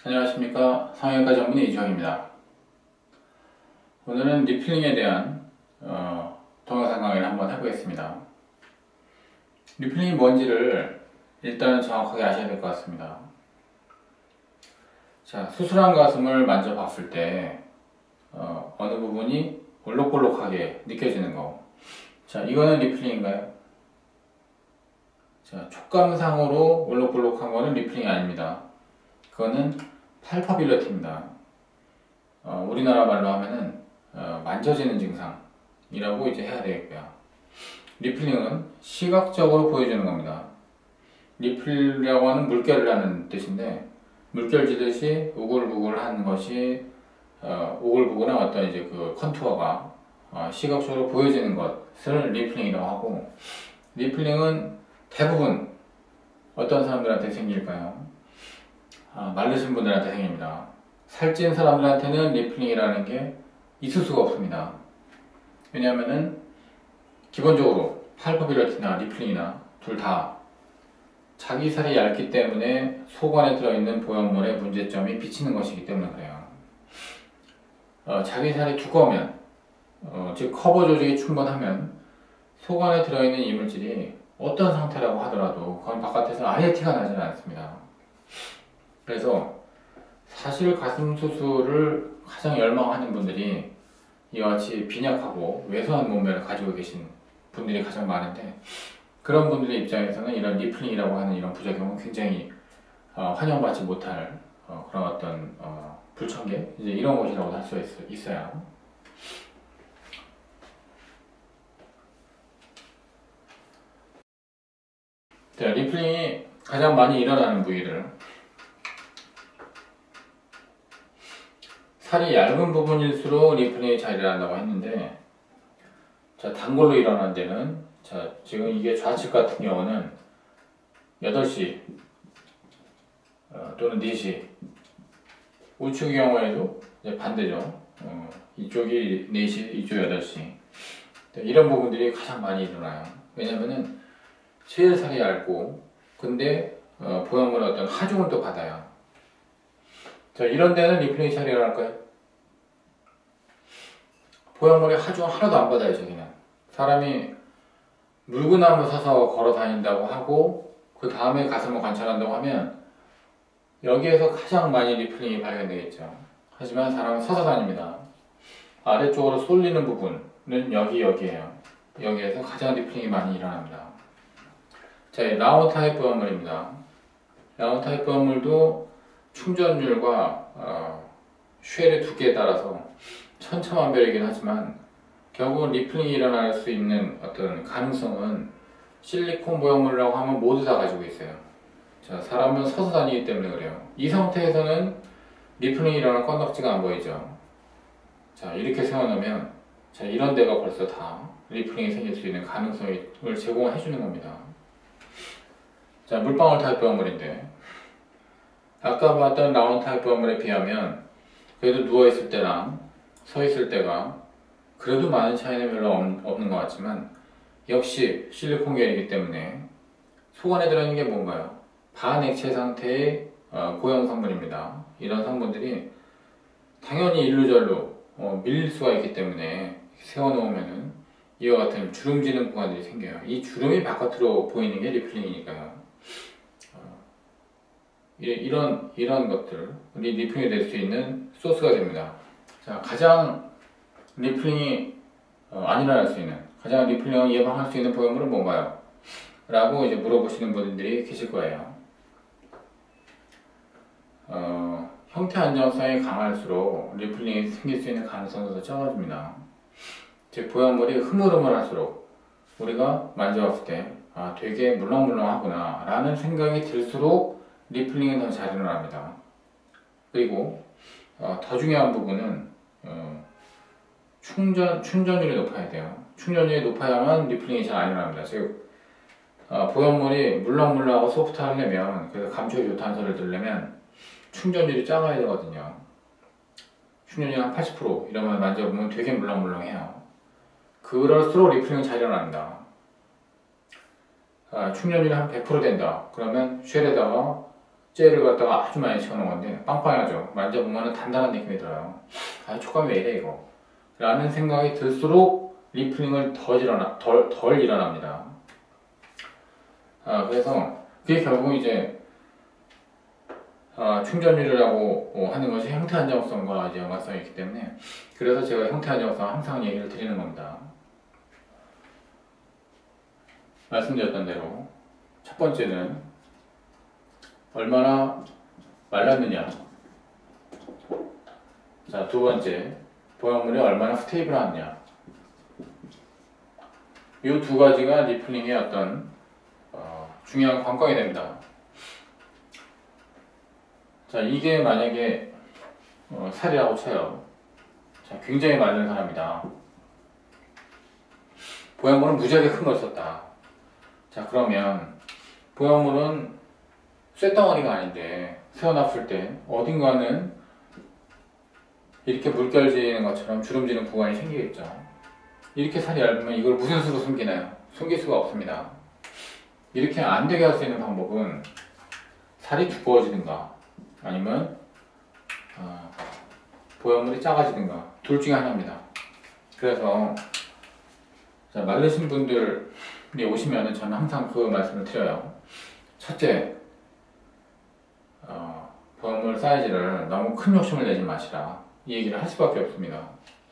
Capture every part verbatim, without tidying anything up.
안녕하십니까. 성형외과 전문의 이주영입니다. 오늘은 리필링에 대한 어, 동영상 강의를 한번 해보겠습니다. 리필링이 뭔지를 일단은 정확하게 아셔야 될 것 같습니다. 자, 수술한 가슴을 만져봤을 때 어, 어느 부분이 볼록볼록하게 느껴지는 거. 자, 이거는 리필링인가요? 자, 촉감상으로 볼록볼록한 거는 리필링이 아닙니다. 그거는 팔파빌러티입니다. 어, 우리나라 말로 하면은 어, 만져지는 증상이라고 이제 해야 되겠고요. 리필링은 시각적으로 보여주는 겁니다. 리필이라고 하는 물결을 하는 뜻인데, 물결 지듯이 우글우글한 것이 어, 우글우글한 어떤 이제 그 컨투어가 어, 시각적으로 보여지는 것을 리필링이라고 하고, 리필링은 대부분 어떤 사람들한테 생길까요? 아, 마르신 분들한테 생깁니다. 살찐 사람들한테는 리필링이라는 게 있을 수가 없습니다. 왜냐하면은 기본적으로 팔파빌러티나 리필링이나 둘 다 자기 살이 얇기 때문에 속 안에 들어있는 보형물의 문제점이 비치는 것이기 때문에 그래요. 어, 자기 살이 두꺼우면, 어, 즉 커버 조직이 충분하면 속 안에 들어있는 이물질이 어떤 상태라고 하더라도 그건 바깥에서 아예 티가 나지는 않습니다. 그래서 사실 가슴 수술을 가장 열망하는 분들이 이와 같이 빈약하고 왜소한 몸매를 가지고 계신 분들이 가장 많은데, 그런 분들의 입장에서는 이런 리필링이라고 하는 이런 부작용은 굉장히 어, 환영받지 못할 어, 그런 어떤 어, 불청객, 이제 이런 것이라고 할 수 있어요. 자, 리필링이 가장 많이 일어나는 부위를, 살이 얇은 부분일수록 리필링이 잘 일어난다고 했는데, 자, 단골로 일어나는 데는, 자, 지금 이게 좌측 같은 경우는 여덟 시 어, 또는 네 시, 우측의 경우에도 이제 반대죠. 어, 이쪽이 네 시, 이쪽 여덟 시. 이런 부분들이 가장 많이 일어나요. 왜냐면은 제일 살이 얇고, 근데 어, 보형물의 어떤 하중을 또 받아요. 자, 이런 데는 리필링이 잘 일어날까요? 보형물의 하중 하나도 안 받아요. 저기는 사람이 물구나무 서서 걸어 다닌다고 하고 그 다음에 가슴을 관찰한다고 하면 여기에서 가장 많이 리필링이 발견되겠죠. 하지만 사람은 서서 다닙니다. 아래쪽으로 쏠리는 부분은 여기 여기에요. 여기에서 가장 리필링이 많이 일어납니다. 자, 라운 타입 보형물입니다. 라운 타입 보형물도 충전율과 어, 쉘의 두께에 따라서 천차만별이긴 하지만 결국은 리필링이 일어날 수 있는 어떤 가능성은 실리콘 보형물이라고 하면 모두 다 가지고 있어요. 자, 사람은 서서 다니기 때문에 그래요. 이 상태에서는 리필링이 일어날 건덕지가 안 보이죠. 자, 이렇게 세워놓으면, 자, 이런 데가 벌써 다 리필링이 생길 수 있는 가능성을 제공해 주는 겁니다. 자, 물방울 타입 보형물인데, 아까 봤던 라운드 타입 보형물에 비하면 그래도 누워있을 때랑 서 있을 때가 그래도 많은 차이는 별로 없는 것 같지만, 역시 실리콘 계이기 때문에 속 안에 들어있는 게 뭔가요? 반액체 상태의 어, 고형 성분입니다. 이런 성분들이 당연히 일루절로 어, 밀릴 수가 있기 때문에 세워놓으면은 이와 같은 주름지는 구간들이 생겨요. 이 주름이 바깥으로 보이는 게 리필링이니까요. 어, 이런 이런 것들이 리필링이 될 수 있는 소스가 됩니다. 자, 가장 리필링이 어, 안 일어날 수 있는, 가장 리필링을 예방할 수 있는 보형물은 뭔가요? 라고 이제 물어보시는 분들이 계실 거예요. 어, 형태 안정성이 강할수록 리필링이 생길 수 있는 가능성도 더 적어집니다. 즉, 보형물이 흐물흐물할수록 우리가 만져봤을 때 아, 되게 물렁물렁하구나 라는 생각이 들수록 리필링이 더 잘 일어납니다. 그리고 어, 더 중요한 부분은 어, 충전, 충전율이 높아야 돼요. 충전율이 높아야만 리필링이 잘 안 일어납니다. 즉, 어, 보형물이 물렁물렁하고 소프트하려면, 그래서 감촉이 좋다는 소리를 들으려면 충전율이 작아야 되거든요. 충전율 한 팔십 퍼센트 이러면 만져보면 되게 물렁물렁해요. 그럴수록 리필링이 잘 일어납니다. 아, 충전율이 한 백 퍼센트 된다. 그러면 쉘에다가 젤을 갖다가 아주 많이 채워놓은 건데 빵빵하죠. 만져보면 단단한 느낌이 들어요. 아, 촉감이 왜 이래 이거 라는 생각이 들수록 리플링을 더 일어나, 덜, 덜 일어납니다. 아, 그래서 그게 결국 이제 아, 충전율이라고 어, 하는 것이 형태 안정성과 이제 연관성이 있기 때문에 그래서 제가 형태 안정성 항상 얘기를 드리는 겁니다. 말씀드렸던 대로 첫 번째는 얼마나 말랐느냐, 자, 두 번째 보형물이 얼마나 스테이블하느냐. 이 두 가지가 리플링의 어떤 어, 중요한 관건이 됩니다. 자, 이게 만약에 어, 살이라고 쳐요. 자, 굉장히 마른 사람이다. 보형물은 무지하게 큰 걸 썼다. 자, 그러면 보형물은 쇳덩어리가 아닌데 세워놨을 때 어딘가는 이렇게 물결지는 것처럼 주름지는 구간이 생기겠죠. 이렇게 살이 얇으면 이걸 무슨 수로 숨기나요? 숨길 수가 없습니다. 이렇게 안 되게 할 수 있는 방법은 살이 두꺼워지든가 아니면 어, 보형물이 작아지든가 둘 중에 하나입니다. 그래서 자, 마르신 분들이 오시면은 저는 항상 그 말씀을 드려요. 첫째, 어, 보형물 사이즈를 너무 큰 욕심을 내지 마시라. 이 얘기를 할 수밖에 없습니다.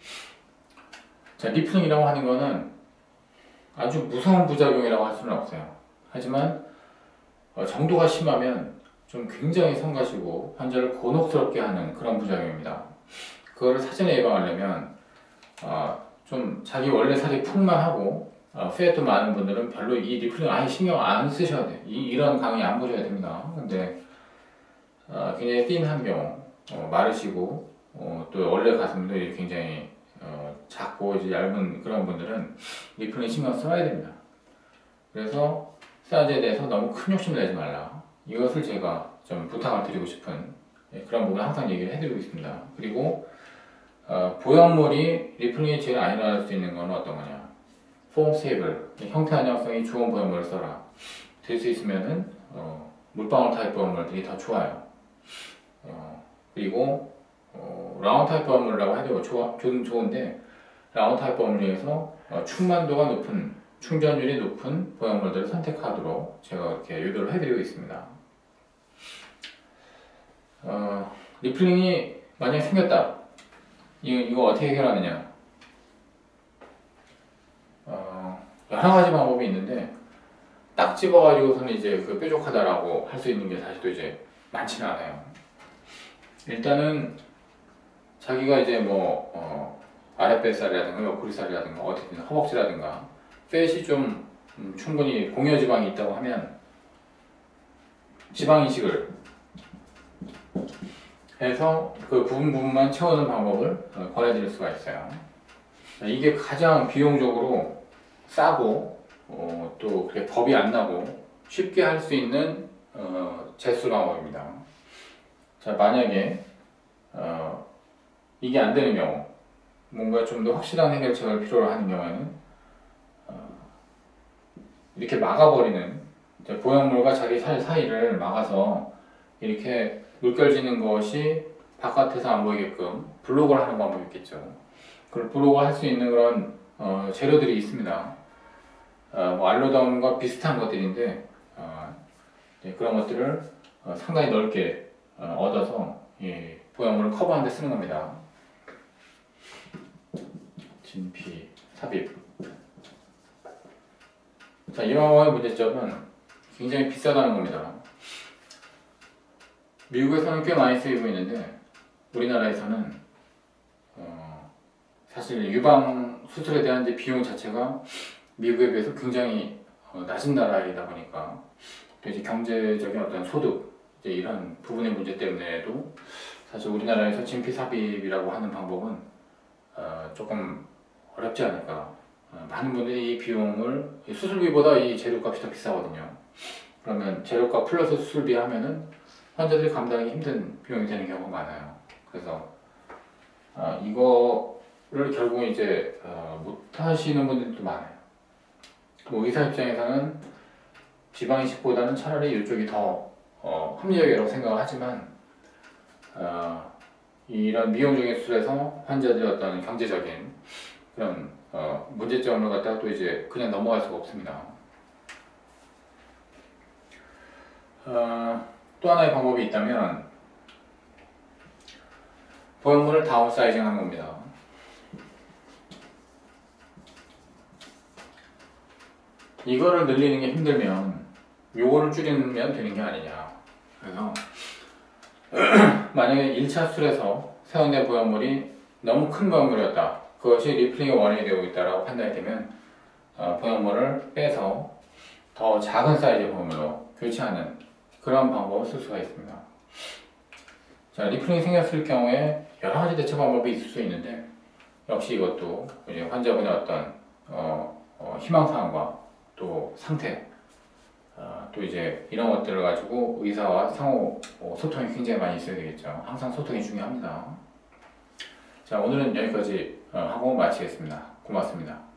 자, 리플링이라고 하는 거는 아주 무서운 부작용이라고 할 수는 없어요. 하지만 어, 정도가 심하면 좀 굉장히 성가시고 환자를 곤혹스럽게 하는 그런 부작용입니다. 그거를 사전에 예방하려면 어, 좀 자기 원래 살이 풍만하고 어, 페트도 많은 분들은 별로 이 리플링 아예 신경 안 쓰셔야 돼요. 이, 이런 강의 안 보셔야 됩니다. 근데 어, 굉장히 띵한 경우, 어, 마르시고 어, 또 원래 가슴도 굉장히 어, 작고 이제 얇은 그런 분들은 리플링 신경 써야 됩니다. 그래서 사이즈에 대해서 너무 큰 욕심을 내지 말라. 이것을 제가 좀 부탁을 드리고 싶은 그런 부분을 항상 얘기를 해드리고 있습니다. 그리고 어, 보형물이 리플링이 제일 안 일어날 수 있는 건 어떤 거냐? 폼 스테이블, 형태 안정성이 좋은 보형물을 써라. 될 수 있으면은 어, 물방울 타입 보형물들이 더 좋아요. 어, 그리고 어, 라운드 타입 보형물이라고 해도 좋아, 좋은, 좋은데 라운드 타입 보형물 중에서 어, 충만도가 높은, 충전율이 높은 보형물들을 선택하도록 제가 이렇게 유도를 해드리고 있습니다. 어, 리플링이 만약에 생겼다. 이거, 이거 어떻게 해결하느냐? 어, 여러 가지 방법이 있는데 딱 집어가지고서는 이제 그 뾰족하다라고 할 수 있는 게 사실 또 이제 많지는 않아요. 일단은 자기가 이제 뭐 어, 아랫뱃살이라든가 옆구리살이라든가 어디든 허벅지라든가 팻이 좀 음, 충분히 공여지방이 있다고 하면 지방 이식을 해서 그 부분 부분만 채우는 방법을 어, 권해드릴 수가 있어요. 이게 가장 비용적으로 싸고 어, 또 그렇게 겁이 안 나고 쉽게 할 수 있는 어, 제수 방법입니다. 자, 만약에 어, 이게 안 되는 경우, 뭔가 좀 더 확실한 해결책을 필요로 하는 경우에는 어, 이렇게 막아버리는, 보형물과 자기 살 사이를 막아서 이렇게 물결지는 것이 바깥에서 안 보이게끔 블록을 하는 방법이 있겠죠. 그걸 블록을 할 수 있는 그런 어, 재료들이 있습니다. 어, 뭐 알로다운과 비슷한 것들인데 어, 네, 그런 것들을 어, 상당히 넓게 어, 얻어서 예, 보형물을 커버하는 데 쓰는 겁니다. 진피, 삽입. 자, 이런 거의 문제점은 굉장히 비싸다는 겁니다. 미국에서는 꽤 많이 쓰이고 있는데 우리나라에서는 어, 사실 유방 수술에 대한 이제 비용 자체가 미국에 비해서 굉장히 어, 낮은 나라이다 보니까 또 이제 경제적인 어떤 소득 이제 이런 부분의 문제 때문에도 사실 우리나라에서 진피 삽입이라고 하는 방법은 어, 조금 어렵지 않을까. 어, 많은 분들이 이 비용을 수술비보다 이 재료값이 더 비싸거든요. 그러면 재료값 플러스 수술비 하면은 환자들이 감당하기 힘든 비용이 되는 경우가 많아요. 그래서 어, 이거를 결국 이제 어, 못 하시는 분들도 많아요. 뭐 의사 입장에서는 지방 이식보다는 차라리 이쪽이 더 어, 합리적이라고 생각을 하지만 어, 이런 미용적인 수술에서 환자들의 어떤 경제적인 그런 어, 문제점을 갖다가 또 이제 그냥 넘어갈 수가 없습니다. 어, 또 하나의 방법이 있다면 보형물을 다운사이징 하는 겁니다. 이거를 늘리는 게 힘들면 요거를 줄이면 되는 게 아니냐. 그래서 만약에 일 차 수술에서 세운된 보형물이 너무 큰 보형물이었다. 그것이 리플링의 원인이 되고 있다고 판단이 되면 어, 보형물을 빼서 더 작은 사이즈의 보형물로 교체하는 그런 방법을 쓸 수가 있습니다. 자, 리플링이 생겼을 경우에 여러 가지 대처 방법이 있을 수 있는데 역시 이것도 이제 환자분의 어떤 어, 어, 희망사항과 또 상태 어, 또 이제 이런 것들을 가지고 의사와 상호 어, 소통이 굉장히 많이 있어야 되겠죠. 항상 소통이 중요합니다. 자, 오늘은 여기까지 어, 하고 마치겠습니다. 고맙습니다.